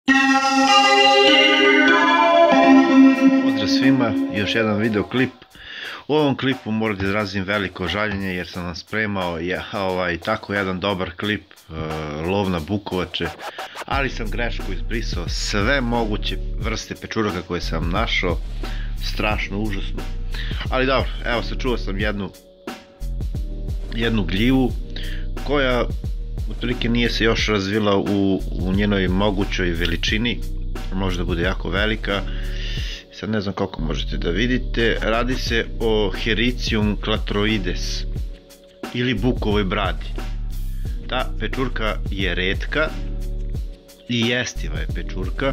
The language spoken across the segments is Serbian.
Pozdrav svima, još jedan videoklip. U ovom klipu moram da izrazim veliko žaljenje jer sam vam spremao tako jedan dobar klip, lov na bukovače, ali sam grešku izbrisao sve moguće vrste pečuraka koje sam našao, strašno, užasno. Ali dobro, evo sačuvao sam jednu gljivu koja otprilike nije se još razvila u njenoj mogućoj veličini, može da bude jako velika. Sad ne znam koliko možete da vidite, radi se o Hericium clatroides ili bukovoj bradi. Ta pečurka je retka i jestiva je pečurka.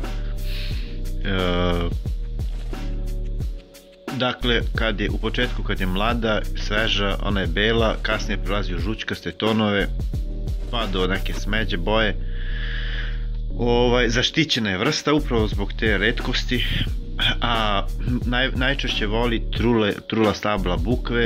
Dakle, u početku kad je mlada, sveža, ona je bela, kasnije prelazi u žućkaste tonove pa do neke smeđe boje. Zaštićena je vrsta upravo zbog te retkosti, a najčešće voli trula stabla bukve,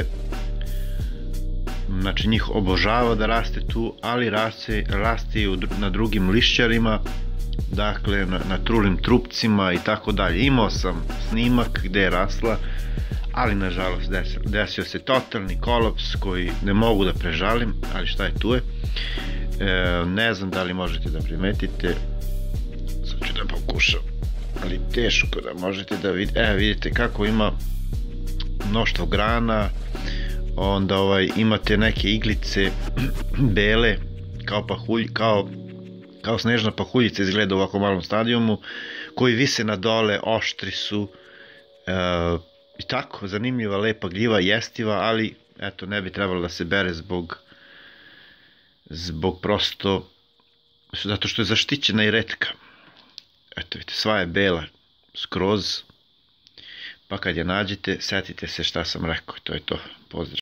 znači njih obožava da raste tu, ali raste i na drugim lišćarima, dakle na trulim trupcima i tako dalje. Imao sam snimak gde je rasla, ali nažalost desio se totalni kolaps koji ne mogu da prežalim, ali šta je tu je. Ne znam da li možete da primetite, sad ću da pokušam, ali teško da možete da vidite. Vidite kako ima mnoštvo grana, onda imate neke iglice bele kao snežna pahuljica izgleda u ovako malom stadijumu, koji vise na dole, oštri su i tako, zanimljiva, lepa gljiva, jestiva, ali eto, ne bi trebalo da se bere zbog prosto, zato što je zaštićena i retka. Eto vidite, sva je bela skroz, pa kad je nađete, setite se šta sam rekao, to je to, pozdrav.